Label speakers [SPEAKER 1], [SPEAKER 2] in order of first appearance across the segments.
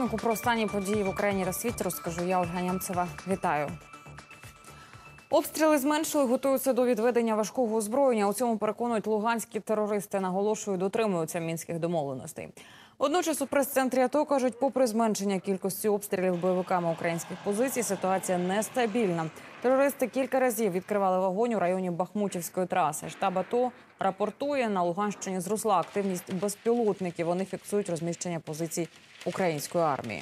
[SPEAKER 1] ранку. Про останні події в Україні та світі розкажу я, Ольга Нємцева. Вітаю. Обстріли зменшили, готуються до відведення важкого озброєння. У цьому переконують луганські терористи. Наголошують, дотримуються мінських домовленостей. Водночас у прес-центрі АТО кажуть, попри зменшення кількості обстрілів бойовиками українських позицій, ситуація нестабільна. Терористи кілька разів відкривали вогонь у районі Бахмутівської траси. Штаб АТО рапортує, на Луганщині зросла активність безпілотників. Вони фіксують розміщення позицій української армії.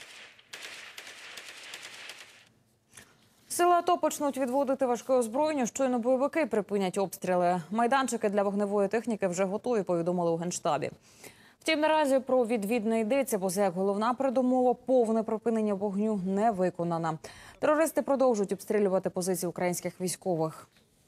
[SPEAKER 1] Сили АТО почнуть відводити важке озброєння, щойно бойовики припинять обстріли. Майданчики для вогневої техніки вже готові, повідомили у Генштабі. Втім, наразі про відвід не йдеться, бо як головна передумова – повне припинення вогню не виконана. Терористи продовжують обстрілювати позиції українських військових.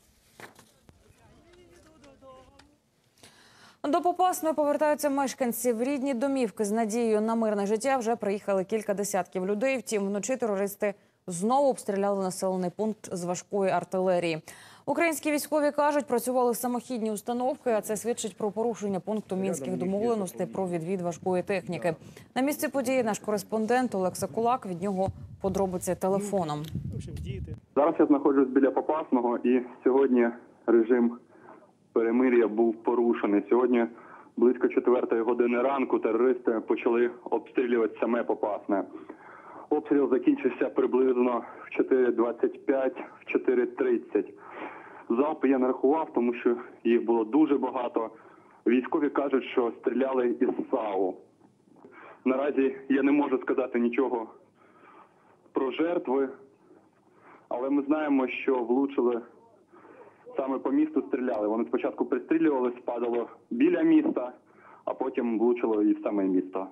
[SPEAKER 1] До Попасної повертаються мешканці. В рідні домівки з надією на мирне життя вже приїхали кілька десятків людей. Втім, вночі терористи знову обстріляли населений пункт з важкої артилерії. Українські військові кажуть, працювали самохідні установки, а це свідчить про порушення пункту мінських домовленостей про відвід важкої техніки. На місці події наш кореспондент Олекса Кулак, від нього подробиці телефоном.
[SPEAKER 2] Зараз я знаходжусь біля Попасного, і сьогодні режим перемир'я був порушений. Сьогодні близько 4 години ранку терористи почали обстрілювати саме Попасне. Обстріл закінчився приблизно в 4:25, в 4:30. Залпи я не рахував, тому що їх було дуже багато. Військові кажуть, що стріляли із САУ. Наразі я не можу сказати нічого про жертви, але ми знаємо, що влучили саме по місту, стріляли. Вони спочатку пристрілювали, спадало біля міста, а потім влучило і в саме місто.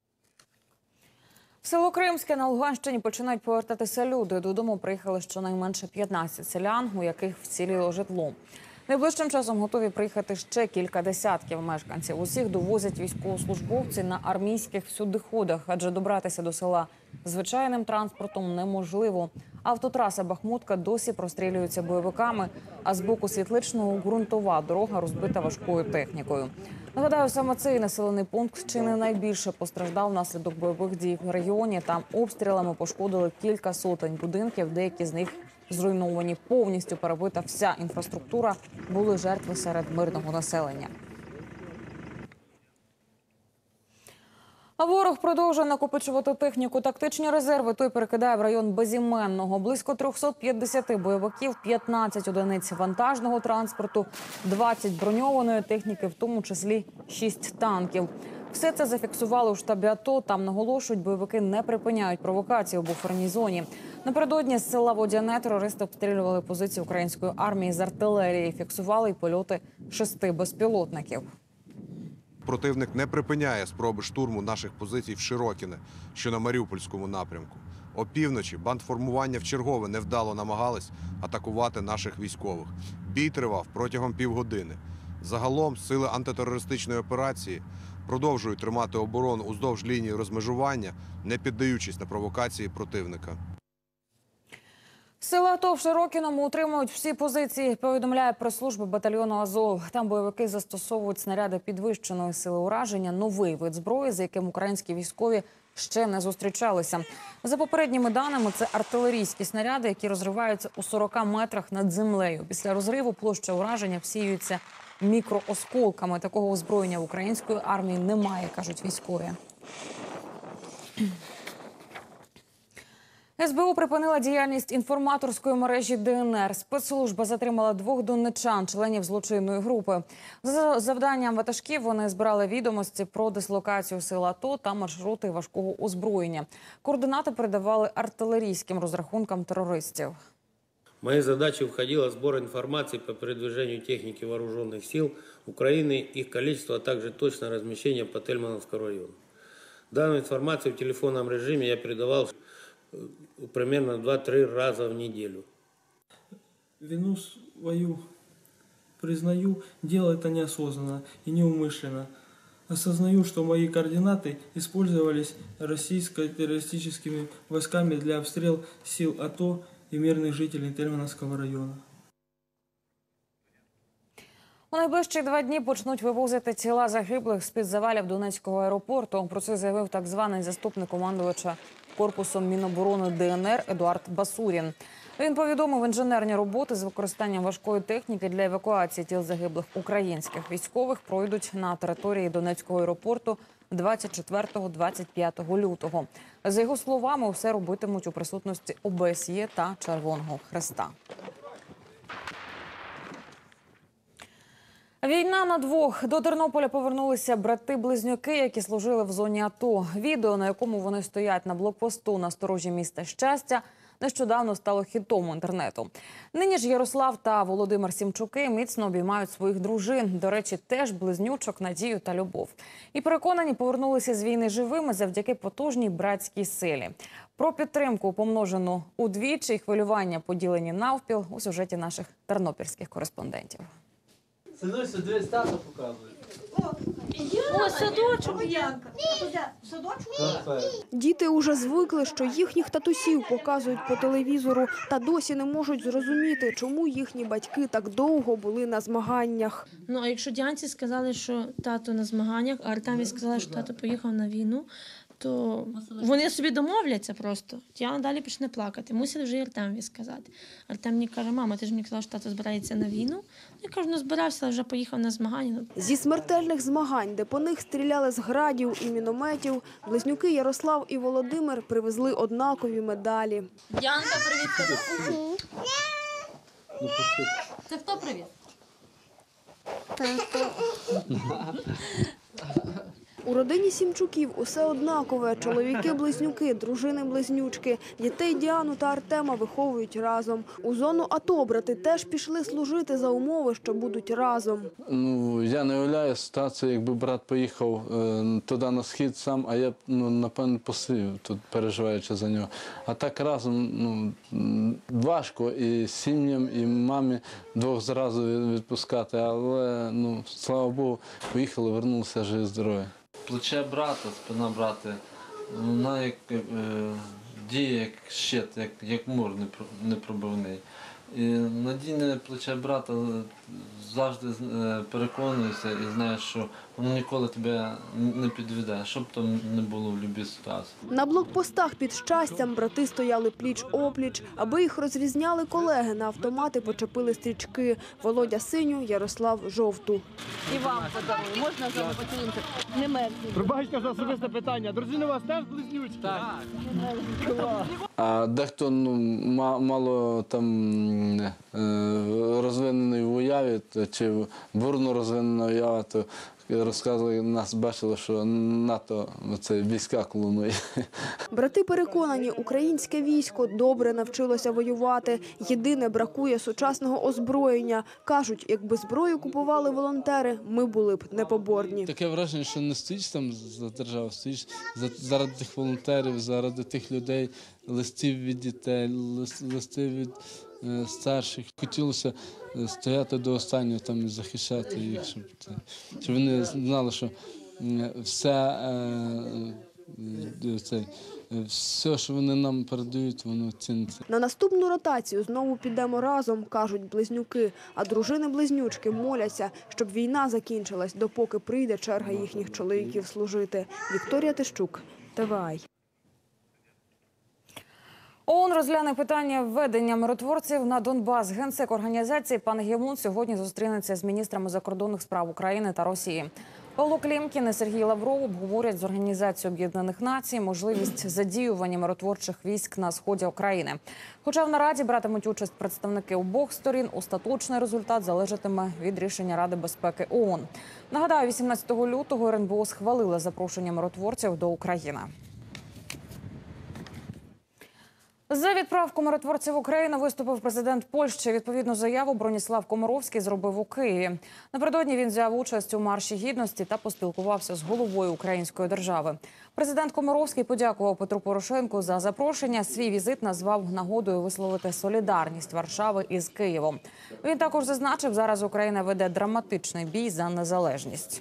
[SPEAKER 1] В село Кримське на Луганщині починають повертатися люди. Додому приїхали щонайменше 15 селян, у яких вціліло житло. Найближчим часом готові приїхати ще кілька десятків мешканців. Усіх довозять військовослужбовці на армійських всюдиходах, адже добратися до села звичайним транспортом неможливо. Автотраса Бахмутка досі прострілюється бойовиками, а з боку Світличного ґрунтова дорога розбита важкою технікою. Нагадаю, саме цей населений пункт чи не найбільше постраждав внаслідок бойових дій в регіоні. Там обстрілами пошкодили кілька сотень будинків, деякі з них зруйновані. Повністю перебита вся інфраструктура, були жертви серед мирного населення. А ворог продовжує накопичувати техніку. Тактичні резерви той перекидає в район Безіменного. Близько 350 бойовиків, 15 одиниць вантажного транспорту, 20 броньованої техніки, в тому числі 6 танків. Все це зафіксували у штабі АТО. Там наголошують, бойовики не припиняють провокації у буферній зоні. Напередодні з села Водяне терористи обстрілювали позиції української армії з артилерії. Фіксували й польоти 6 безпілотників.
[SPEAKER 3] Противник не припиняє спроби штурму наших позицій в Широкіне, що на Маріупольському напрямку. Опівночі бандформування вчергове невдало намагались атакувати наших військових. Бій тривав протягом півгодини. Загалом сили антитерористичної операції продовжують тримати оборону уздовж лінії розмежування, не піддаючись на провокації противника.
[SPEAKER 1] Сили АТО в Широкіному утримують всі позиції, повідомляє прес-служба батальйону «Азов». Там бойовики застосовують снаряди підвищеної сили ураження, новий вид зброї, з яким українські військові ще не зустрічалися. За попередніми даними, це артилерійські снаряди, які розриваються у 40 метрах над землею. Після розриву площа ураження всіюється мікроосколками. Такого озброєння в української армії немає, кажуть військові. СБУ припинила діяльність інформаторської мережі ДНР. Спецслужба затримала 2 донеччан, членів злочинної групи. За завданням ватажків вони збирали відомості про дислокацію сил АТО та маршрути важкого озброєння. Координати передавали артилерійським розрахункам терористів.
[SPEAKER 4] В мои задачи входило сбор информации по передвижению техники вооруженных сил Украины, их количество, а также точное размещение по Тельмановскому району. Данную информацию в телефонном режиме я передавал примерно 2-3 раза в неделю.
[SPEAKER 5] Вину свою признаю, делал это неосознанно и неумышленно. Осознаю, что мои координаты использовались российско-террористическими войсками для обстрела сил АТО и мирных жителей Тельмановского района.
[SPEAKER 1] У найближчі 2 дні почнуть вивозити тіла загиблих з-під завалів Донецького аеропорту. Про це заявив так званий заступник командувача корпусом Міноборони ДНР Едуард Басурін. Він повідомив, інженерні роботи з використанням важкої техніки для евакуації тіл загиблих українських військових пройдуть на території Донецького аеропорту 24-25 лютого. За його словами, усе робитимуть у присутності ОБСЄ та Червоного Хреста. Війна на двох. До Тернополя повернулися брати-близнюки, які служили в зоні АТО. Відео, на якому вони стоять на блокпосту на сторожі міста Щастя, нещодавно стало хітом інтернету. Нині ж Ярослав та Володимир Сімчуки міцно обіймають своїх дружин. До речі, теж близнючок, Надію та Любов. І переконані, повернулися з війни живими завдяки потужній братській силі. Про підтримку, помножену удвічі, і хвилювання, поділені навпіл, у сюжеті наших тернопільських кореспондентів.
[SPEAKER 6] Синуся, дивись, тато показує.
[SPEAKER 7] О, садочок, Янка. Садочок?
[SPEAKER 8] Діти уже звикли, що їхніх татусів показують по телевізору, та досі не можуть зрозуміти, чому їхні батьки так довго були на змаганнях.
[SPEAKER 7] Ну, а якщо Діанці сказали, що тато на змаганнях, а Артемі сказали, що тато поїхав на війну, то вони собі домовляться просто. Діана далі почне плакати. Мусить вже і Артемові сказати. Артем мені каже: мама, ти ж мені казала, що тато збирається на війну. Я кажу, ну збирався, але вже поїхав на змагання.
[SPEAKER 8] Зі смертельних змагань, де по них стріляли з градів і мінометів, близнюки Ярослав і Володимир привезли однакові медалі.
[SPEAKER 7] Діанка, привіт. Це хто привіт?
[SPEAKER 8] У родині Сімчуків усе однакове. Чоловіки-близнюки, дружини-близнючки. Дітей Діану та Артема виховують разом. У зону АТО брати теж пішли служити за умови, що будуть разом.
[SPEAKER 6] Ну, я не уявляю ситуацію, якби брат поїхав туди на схід сам, а я б, напевно, посидів тут, переживаючи за нього. А так разом, важко і сім'ям, і мамі двох зразу відпускати, але, слава Богу, поїхали, вернулися живі, здорові. Плече брата, спина брата, вона як діє як щит, як мур непробивний. І надійне плече брата завжди переконуєшся і знаєш, що воно ніколи тебе не підведе, що б там не було в будь-якій ситуації.
[SPEAKER 8] На блокпостах під Щастям брати стояли пліч-опліч. Аби їх розрізняли колеги, на автомати почепили стрічки. Володя синю, Ярослав жовту.
[SPEAKER 9] І вам подарую. Можна за поцілунки? Не мерзніть.
[SPEAKER 10] Пробачте за особисте питання. Дружини у вас теж близнючки? Так.
[SPEAKER 6] А дехто мало там розвинений в уяві, чи бурно розвинена уява, то розказували, нас бачили, що НАТО війська колонує.
[SPEAKER 8] Брати переконані, українське військо добре навчилося воювати. Єдине, бракує сучасного озброєння. Кажуть, якби зброю купували волонтери, ми були б непоборні.
[SPEAKER 6] Таке враження, що не стоїш там за державу, стоїш заради тих волонтерів, заради тих людей, листів від дітей, листів від старших. Хотілося стояти до останнього там і захищати їх, щоб вони знали, що все, що вони нам передають, воно ціниться.
[SPEAKER 8] На наступну ротацію знову підемо разом, кажуть близнюки. А дружини-близнючки моляться, щоб війна закінчилась, допоки прийде черга їхніх чоловіків служити. Вікторія Тищук, ТВА.
[SPEAKER 1] ООН розгляне питання введення миротворців на Донбас. Генсек організації пан Гі Мун сьогодні зустрінеться з міністрами закордонних справ України та Росії. Павло Клімкін і Сергій Лавров обговорять з Організацією Об'єднаних Націй можливість задіювання миротворчих військ на сході України. Хоча в нараді братимуть участь представники обох сторін, остаточний результат залежатиме від рішення Ради безпеки ООН. Нагадаю, 18 лютого РНБО схвалила запрошення миротворців до України. За відправку миротворців в Україну виступив президент Польщі. Відповідну заяву Броніслав Комаровський зробив у Києві. Напередодні він взяв участь у Марші Гідності та поспілкувався з головою української держави. Президент Комаровський подякував Петру Порошенку за запрошення. Свій візит назвав нагодою висловити солідарність Варшави із Києвом. Він також зазначив, зараз Україна веде драматичний бій за незалежність.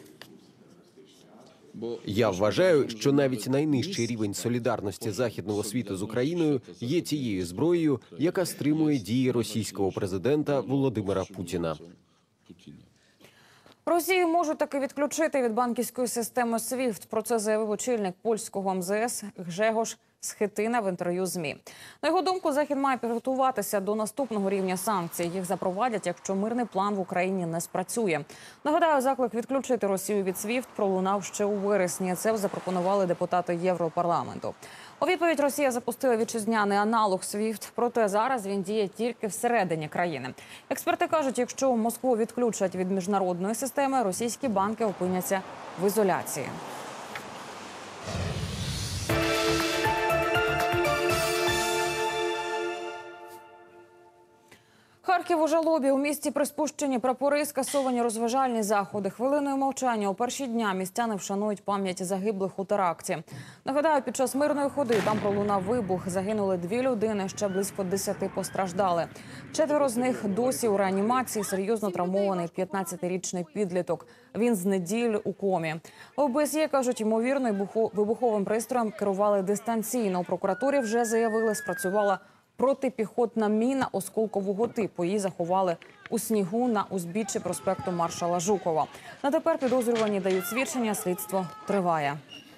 [SPEAKER 11] Я вважаю, що навіть найнижчий рівень солідарності західного світу з Україною є тією зброєю, яка стримує дії російського президента Володимира Путіна.
[SPEAKER 1] Росію можуть таки відключити від банківської системи SWIFT. Про це заявив очільник польського МЗС Гжегош Схетина в інтерв'ю ЗМІ. На його думку, Захід має підготуватися до наступного рівня санкцій. Їх запровадять, якщо мирний план в Україні не спрацює. Нагадаю, заклик відключити Росію від SWIFT пролунав ще у вересні. Це запропонували депутати Європарламенту. У відповідь Росія запустила вітчизняний аналог SWIFT, проте зараз він діє тільки всередині країни. Експерти кажуть, якщо Москву відключать від міжнародної системи, російські банки опиняться в ізоляції. Харків у жалобі. У місті приспущені прапори, скасовані розважальні заходи. Хвилиною мовчання у перші дня містяни вшанують пам'ять загиблих у теракті. Нагадаю, під час мирної ходи там пролунав вибух. Загинули 2 людини, ще близько 10 постраждали. 4 з них досі у реанімації. Серйозно травмований 15-річний підліток. Він з неділі у комі. В ОБСЄ кажуть, ймовірно, вибуховим пристроєм керували дистанційно. У прокуратурі вже заявили, спрацювала протипіхотна міна осколкового типу. Її заховали у снігу на узбіччі проспекту Маршала Жукова. На тепер підозрювані дають свідчення, слідство триває.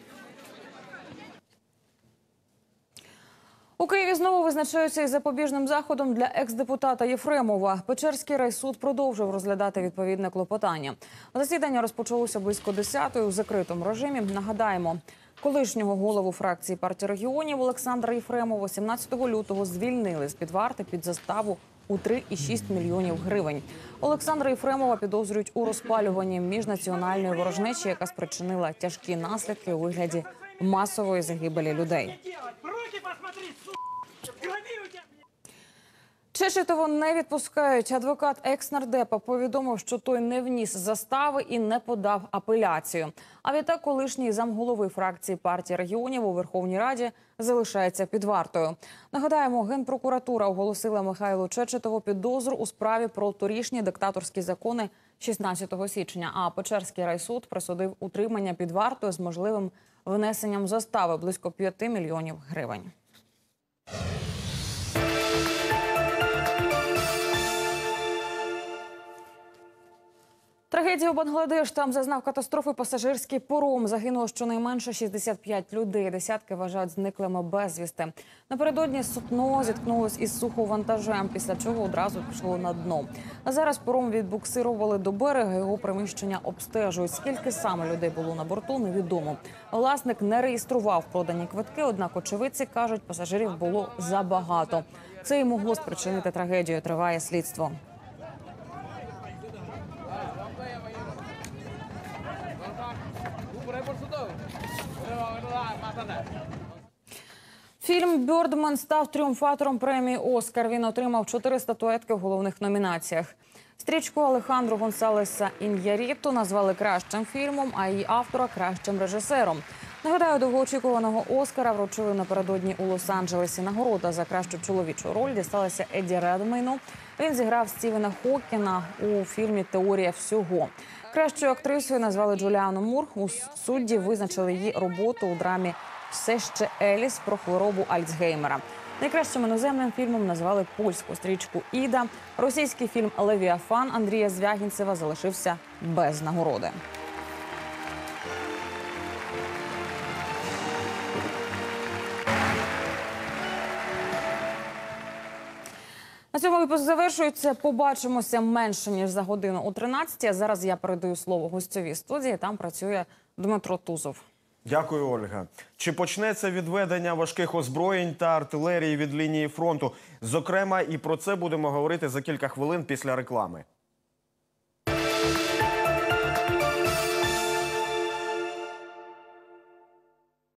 [SPEAKER 1] У Києві знову визначаються із запобіжним заходом для екс-депутата Єфремова. Печерський райсуд продовжив розглядати відповідне клопотання. Засідання розпочалося близько 10-ї у закритому режимі. Нагадаємо, колишнього голову фракції партії регіонів Олександра Єфремова 17 лютого звільнили з-під варти під заставу у 3,6 мільйонів гривень. Олександра Єфремова підозрюють у розпалюванні міжнаціональної ворожнечі, яка спричинила тяжкі наслідки у вигляді масової загибелі людей. Чечетова не відпускають. Адвокат екс-нардепа повідомив, що той не вніс застави і не подав апеляцію. А відтак колишній замголови фракції партії регіонів у Верховній Раді залишається під вартою. Нагадаємо, Генпрокуратура оголосила Михайлу Чечетову підозру у справі про торішні диктаторські закони 16 січня. А Печерський райсуд присудив утримання під вартою з можливим внесенням застави близько 5 мільйонів гривень. Трагедія у Бангладеш. Там зазнав катастрофи пасажирський паром. Загинуло щонайменше 65 людей. Десятки вважають зниклими безвісти. Напередодні судно зіткнулось із суховантажем, після чого одразу пішло на дно. А зараз паром відбуксирували до берега, його приміщення обстежують. Скільки саме людей було на борту, невідомо. Власник не реєстрував продані квитки, однак очевидці кажуть, пасажирів було забагато. Це і могло спричинити трагедію, триває слідство. Фільм «Бьордмен» став тріумфатором премії «Оскар». Він отримав 4 статуетки в головних номінаціях. Стрічку Алехандро Гонсалеса Ін'ярріту назвали кращим фільмом, а її автора – кращим режисером. Нагадаю, довгоочікуваного «Оскара» вручили напередодні у Лос-Анджелесі. Нагорода за кращу чоловічу роль дісталася Едді Редмейну. Він зіграв Стівена Хокіна у фільмі «Теорія всього». Кращою актрисою назвали Джуліану Мур. У судді визначили її роботу у драмі «Все ще Еліс» про хворобу Альцгеймера. Найкращим іноземним фільмом назвали польську стрічку «Іда». Російський фільм «Левіафан» Андрія Звягінцева залишився без нагороди. На цьому випуск завершується. Побачимося менше, ніж за годину о 13-й. А зараз я передаю слово гостьовій студії. Там працює Дмитро Тузов.
[SPEAKER 12] Дякую, Ольга. Чи почнеться відведення важких озброєнь та артилерії від лінії фронту? Зокрема, і про це будемо говорити за кілька хвилин після реклами.